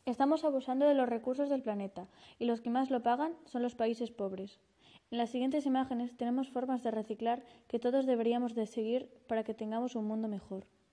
Estamos abusando de los recursos del planeta y los que más lo pagan son los países pobres. En las siguientes imágenes tenemos formas de reciclar que todos deberíamos de seguir para que tengamos un mundo mejor.